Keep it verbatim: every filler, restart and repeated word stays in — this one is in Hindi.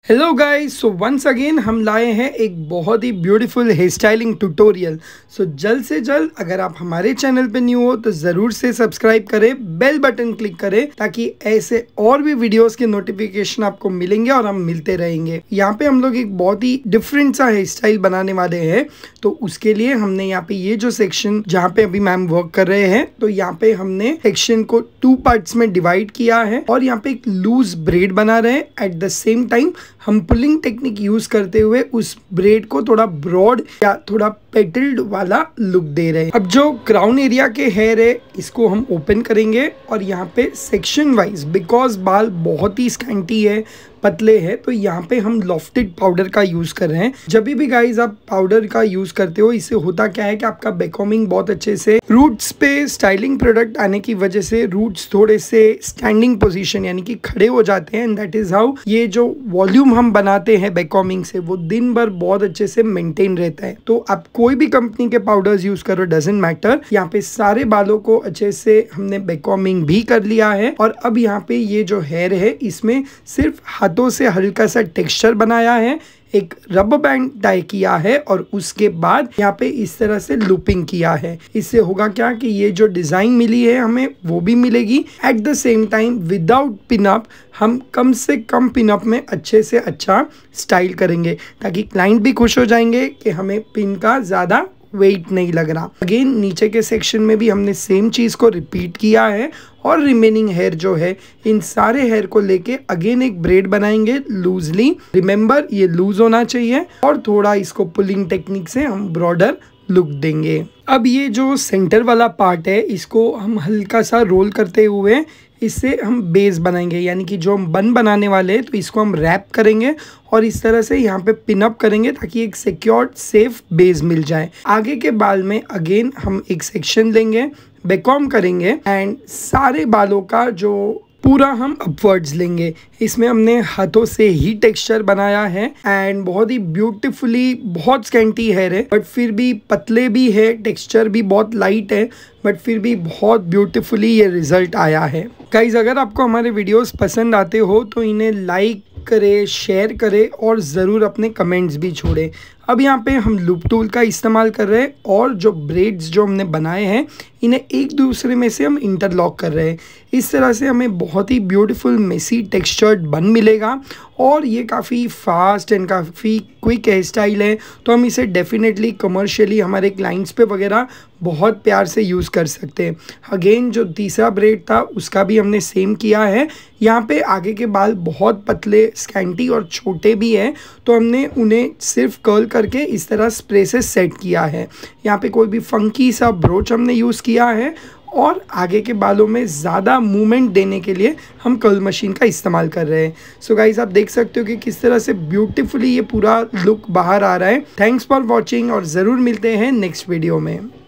Hello guys, so once again हम लाए हैं एक बहुत ही beautiful hair styling tutorial. So जल्द से जल्द अगर आप हमारे चैनल पे न्यू हो तो ज़रूर से सब्सक्राइब करें, बेल बटन क्लिक करें ताकि ऐसे और भी वीडियोस के नोटिफिकेशन आपको मिलेंगे और हम मिलते रहेंगे। यहाँ पे हम लोग एक बहुत ही डिफरेंट सा हेयर स्टाइल बनाने वाले हैं, तो उसके लिए हमने यहाँ पे ये जो सेक्शन जहाँ पे अभी मैम वर्क कर रहे हैं, तो यहाँ पे हमने सेक्शन को टू पार्ट्स में डिवाइड किया है और यहाँ पे एक लूज ब्रेड बना रहे हैं। एट द सेम टाइम हम पुलिंग टेक्निक यूज करते हुए उस ब्रेड को थोड़ा ब्रॉड या थोड़ा पेटल्ड वाला लुक दे रहे हैं। अब जो क्राउन एरिया के हेयर है इसको हम ओपन करेंगे और यहाँ पे सेक्शन वाइज, बिकॉज बाल बहुत ही स्कैंटी है, पतले हैं, तो यहाँ पे हम लॉफ्टेड पाउडर का यूज कर रहे हैं। जब भी गाइज आप पाउडर का यूज करते हो, इससे होता क्या है कि आपका बैककॉमिंग बहुत अच्छे से रूट्स पे स्टाइलिंग प्रोडक्ट आने की वजह से रूट्स थोड़े से स्टैंडिंग पोजीशन यानी कि खड़े हो जाते हैं। एंड दैट इज हाउ ये जो वॉल्यूम हम बनाते हैं बैककॉमिंग से वो दिन भर बहुत अच्छे से मेंटेन रहता है। तो आप कोई भी कंपनी के पाउडर्स यूज करो, डजंट मैटर। यहाँ पे सारे बालों को अच्छे से हमने बैककॉमिंग भी कर लिया है और अब यहाँ पे ये जो हेयर है इसमें सिर्फ हाथों से हल्का सा टेक्सचर बनाया है, एक रबर बैंड टाई किया है और उसके बाद यहाँ पे इस तरह से लूपिंग किया है। इससे होगा क्या कि ये जो डिजाइन मिली है हमें वो भी मिलेगी। At the same time without pin up हम कम से कम पिनअप में अच्छे से अच्छा स्टाइल करेंगे ताकि क्लाइंट भी खुश हो जाएंगे कि हमें पिन का ज़्यादा वेट नहीं लग रहा। अगेन नीचे के सेक्शन में भी हमने सेम चीज़ को रिपीट किया है और रिमेनिंग हेयर जो है इन सारे हेयर को लेके अगेन एक ब्रेड बनाएंगे लूजली। रिमेंबर ये लूज होना चाहिए और थोड़ा इसको पुलिंग टेक्निक से हम ब्रॉडर लुक देंगे। अब ये जो सेंटर वाला पार्ट है इसको हम हल्का सा रोल करते हुए इससे हम बेस बनाएंगे, यानी कि जो हम बन बनाने वाले हैं तो इसको हम रैप करेंगे और इस तरह से यहाँ पे पिन अप करेंगे ताकि एक सिक्योर्ड सेफ बेस मिल जाए। आगे के बाल में अगेन हम एक सेक्शन लेंगे, बैककॉम करेंगे एंड सारे बालों का जो पूरा हम अपवर्ड्स लेंगे। इसमें हमने हाथों से ही टेक्सचर बनाया है एंड बहुत ही ब्यूटीफुली, बहुत स्कैंटी हेयर है बट फिर भी पतले भी है, टेक्सचर भी बहुत लाइट है बट फिर भी बहुत ब्यूटीफुली ये रिजल्ट आया है। गाइज अगर आपको हमारे वीडियोस पसंद आते हो तो इन्हें लाइक करे, शेयर करे और ज़रूर अपने कमेंट्स भी छोड़े। अब यहाँ पे हम लूप टूल का इस्तेमाल कर रहे हैं और जो ब्रेड्स जो हमने बनाए हैं इन्हें एक दूसरे में से हम इंटरलॉक कर रहे हैं। इस तरह से हमें बहुत ही ब्यूटीफुल मेसी टेक्सचर्ड बन मिलेगा और ये काफ़ी फास्ट एंड काफ़ी क्विक हेयर स्टाइल है, तो हम इसे डेफिनेटली कमर्शियली हमारे क्लाइंट्स पे वगैरह बहुत प्यार से यूज़ कर सकते हैं। अगेन जो तीसरा ब्रेड था उसका भी हमने सेम किया है। यहाँ पे आगे के बाल बहुत पतले, स्कैंटी और छोटे भी हैं, तो हमने उन्हें सिर्फ कर्ल करके इस तरह स्प्रे से सेट किया है। यहाँ पे कोई भी फंकी सा ब्रोच हमने यूज़ किया है और आगे के बालों में ज़्यादा मूवमेंट देने के लिए हम कर्ल मशीन का इस्तेमाल कर रहे हैं। सो गाइस आप देख सकते हो कि किस तरह से ब्यूटीफुली ये पूरा लुक बाहर आ रहा है। थैंक्स फॉर वॉचिंग और ज़रूर मिलते हैं नेक्स्ट वीडियो में।